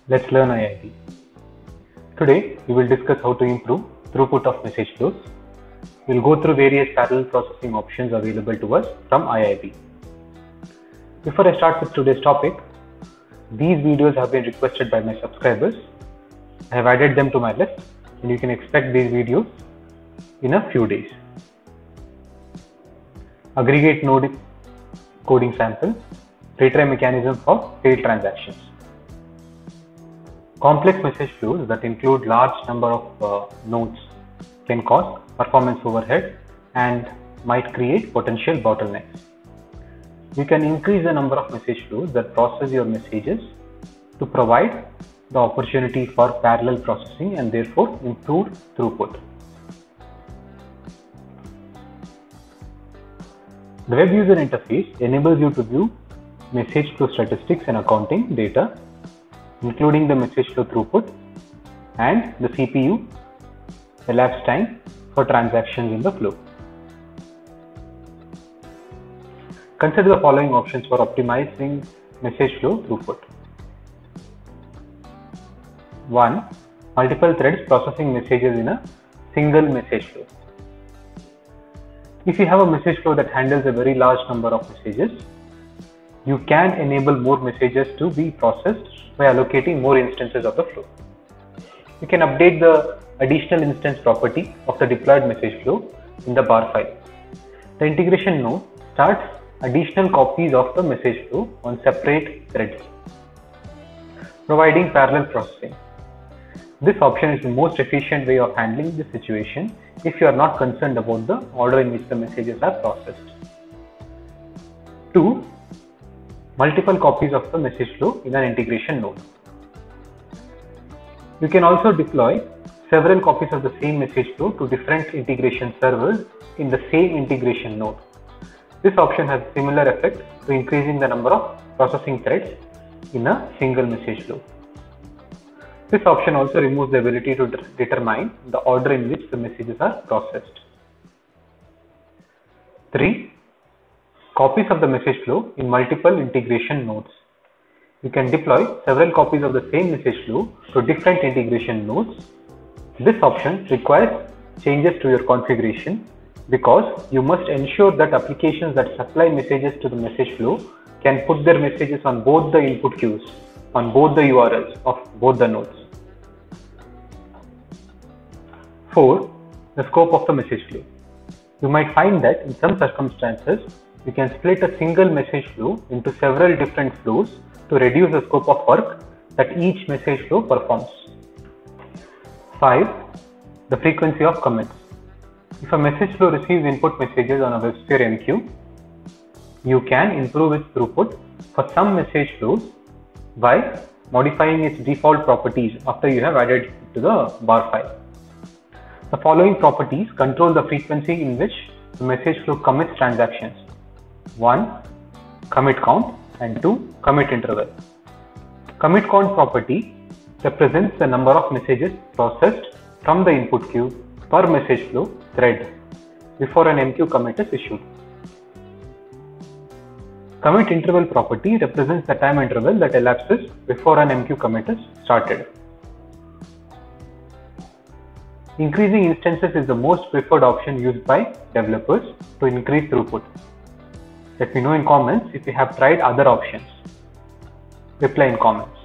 Let's learn IIB. Today, we will discuss how to improve throughput of message flows. We'll go through various parallel processing options available to us from IIB. Before I start with today's topic, these videos have been requested by my subscribers. I have added them to my list and you can expect these videos in a few days. Aggregate node coding sample, retry mechanism for failed transactions. Complex message flows that include large number of nodes can cause performance overhead and might create potential bottlenecks. You can increase the number of message flows that process your messages to provide the opportunity for parallel processing and therefore improve throughput. The web user interface enables you to view message flow statistics and accounting data, including the message flow throughput and the CPU elapsed time for transactions in the flow. Consider the following options for optimizing message flow throughput. 1. Multiple threads processing messages in a single message flow. If you have a message flow that handles a very large number of messages, you can enable more messages to be processed by allocating more instances of the flow. You can update the additional instance property of the deployed message flow in the bar file. The integration node starts additional copies of the message flow on separate threads, providing parallel processing. This option is the most efficient way of handling the situation if you are not concerned about the order in which the messages are processed. 2. Multiple copies of the message flow in an integration node. You can also deploy several copies of the same message flow to different integration servers in the same integration node. This option has a similar effect to increasing the number of processing threads in a single message flow. This option also removes the ability to determine the order in which the messages are processed. 3. Copies of the message flow in multiple integration nodes. You can deploy several copies of the same message flow to different integration nodes. This option requires changes to your configuration because you must ensure that applications that supply messages to the message flow can put their messages on both the input queues on both the URLs of both the nodes. 4. The scope of the message flow. You might find that in some circumstances, you can split a single message flow into several different flows to reduce the scope of work that each message flow performs. 5. The frequency of commits. If a message flow receives input messages on a WebSphere MQ, you can improve its throughput for some message flows by modifying its default properties after you have added it to the bar file. The following properties control the frequency in which the message flow commits transactions. 1. Commit count and 2. Commit interval. Commit count property represents the number of messages processed from the input queue per message flow thread before an MQ commit is issued. Commit interval property represents the time interval that elapses before an MQ commit is started. Increasing instances is the most preferred option used by developers to increase throughput. Let me know in comments if you have tried other options. Reply in comments.